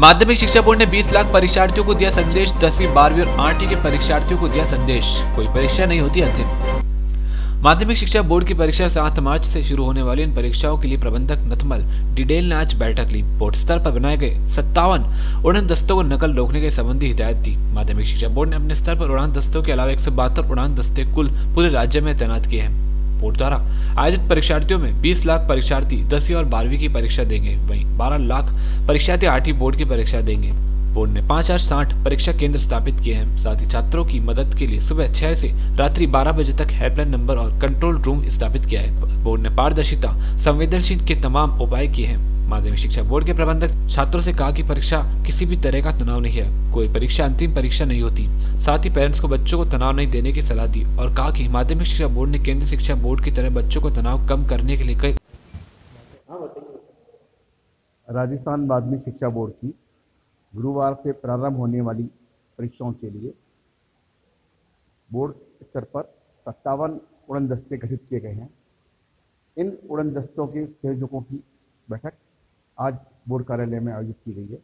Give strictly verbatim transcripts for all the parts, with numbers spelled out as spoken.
माध्यमिक शिक्षा बोर्ड ने बीस लाख परीक्षार्थियों को दिया संदेश। दसवीं बारहवीं और आठवीं के परीक्षार्थियों को दिया संदेश, कोई परीक्षा नहीं होती अंतिम। माध्यमिक शिक्षा बोर्ड की परीक्षा सात मार्च से शुरू होने वाली इन परीक्षाओं के लिए प्रबंधक नथमल डिडेल ने आज बैठक ली। बोर्ड स्तर पर बनाए गए सत्तावन उड़ान दस्तों को नकल रोकने के संबंधी हिदायत दी। माध्यमिक शिक्षा बोर्ड ने अपने स्तर पर उड़ान दस्तों के अलावा एक सौ बहत्तर उड़ान दस्ते कुल पूरे राज्य में तैनात किए हैं। बोर्ड द्वारा आयोजित परीक्षार्थियों में बीस लाख परीक्षार्थी दसवीं और बारहवीं की परीक्षा देंगे, वहीं बारह लाख परीक्षार्थी आठवीं बोर्ड की परीक्षा देंगे। बोर्ड ने पाँच हजार साठ परीक्षा केंद्र स्थापित किए हैं। साथ ही छात्रों की मदद के लिए सुबह छह से रात्रि बारह बजे तक हेल्पलाइन नंबर और कंट्रोल रूम स्थापित किया है। बोर्ड ने पारदर्शिता संवेदनशील के तमाम उपाय किए हैं। माध्यमिक शिक्षा बोर्ड के प्रबंधक छात्रों से कहा कि परीक्षा किसी भी तरह का तनाव नहीं है, कोई परीक्षा अंतिम परीक्षा नहीं होती। साथ ही पेरेंट्स को बच्चों को तनाव नहीं देने की सलाह दी और कहा कि माध्यमिक शिक्षा बोर्ड ने केंद्रीय शिक्षा बोर्ड की तरह बच्चों को तनाव कम करने के लिए कई राजस्थान माध्यमिक शिक्षा बोर्ड की गुरुवार से प्रारंभ होने वाली परीक्षाओं के लिए बोर्ड स्तर पर सत्तावन उड़न दस्ते गठित किए गए हैं। इन उड़न दस्तों के संयोजकों की बैठक आज बोर्ड कार्यालय में आयोजित की गई है।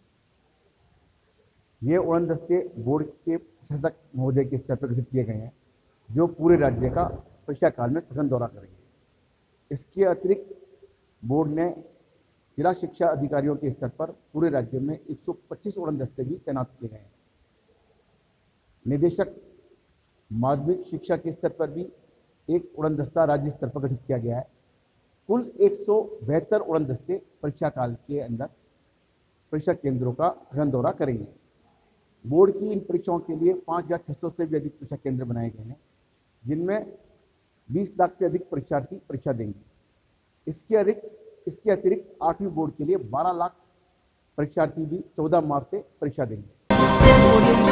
ये उड़न दस्ते बोर्ड के प्रशासक महोदय के स्तर पर गठित किए गए हैं, जो पूरे राज्य का परीक्षा काल में सघन दौरा करेंगे। इसके अतिरिक्त बोर्ड ने जिला शिक्षा अधिकारियों के स्तर पर पूरे राज्य में एक सौ पच्चीस उड़न दस्ते भी तैनात किए गए हैं। निदेशक माध्यमिक शिक्षा के स्तर पर भी एक उड़न दस्ता राज्य स्तर पर गठित किया गया है। कुल एक सौ बहत्तर उड़न दस्ते परीक्षा काल के अंदर परीक्षा केंद्रों का सघन दौरा करेंगे। बोर्ड की इन परीक्षाओं के लिए पाँच हजार छः सौ से भी अधिक परीक्षा केंद्र बनाए गए हैं, जिनमें बीस लाख से अधिक परीक्षार्थी परीक्षा देंगे। इसके अतिरिक्त इसके अतिरिक्त आठवीं बोर्ड के लिए बारह लाख परीक्षार्थी भी चौदह मार्च से परीक्षा देंगे।